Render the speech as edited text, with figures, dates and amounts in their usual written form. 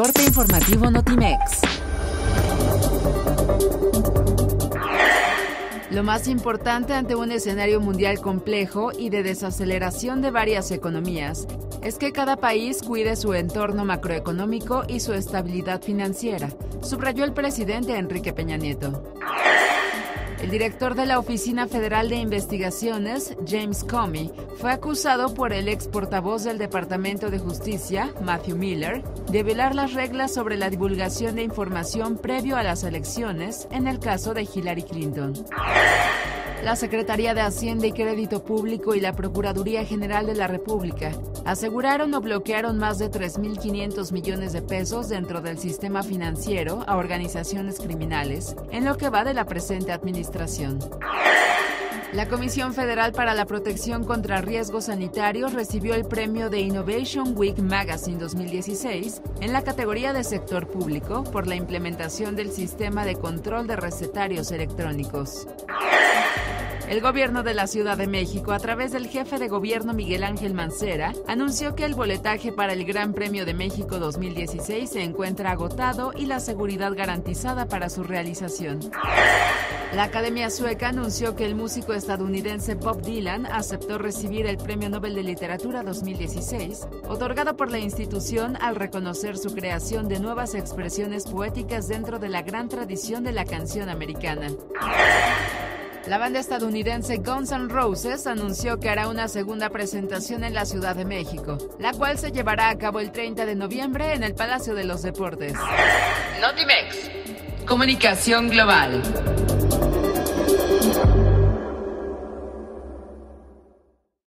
Corte informativo Notimex. Lo más importante ante un escenario mundial complejo y de desaceleración de varias economías es que cada país cuide su entorno macroeconómico y su estabilidad financiera, subrayó el presidente Enrique Peña Nieto. El director de la Oficina Federal de Investigaciones, James Comey, fue acusado por el ex portavoz del Departamento de Justicia, Matthew Miller, de violar las reglas sobre la divulgación de información previo a las elecciones en el caso de Hillary Clinton. La Secretaría de Hacienda y Crédito Público y la Procuraduría General de la República aseguraron o bloquearon más de 3.500 millones de pesos dentro del sistema financiero a organizaciones criminales en lo que va de la presente administración. La Comisión Federal para la Protección contra Riesgos Sanitarios recibió el premio de Innovation Week Magazine 2016 en la categoría de sector público por la implementación del sistema de control de recetarios electrónicos. El gobierno de la Ciudad de México, a través del jefe de gobierno Miguel Ángel Mancera, anunció que el boletaje para el Gran Premio de México 2016 se encuentra agotado y la seguridad garantizada para su realización. La Academia Sueca anunció que el músico estadounidense Bob Dylan aceptó recibir el Premio Nobel de Literatura 2016, otorgado por la institución al reconocer su creación de nuevas expresiones poéticas dentro de la gran tradición de la canción americana. La banda estadounidense Guns N' Roses anunció que hará una segunda presentación en la Ciudad de México, la cual se llevará a cabo el 30 de noviembre en el Palacio de los Deportes. Notimex. Comunicación global.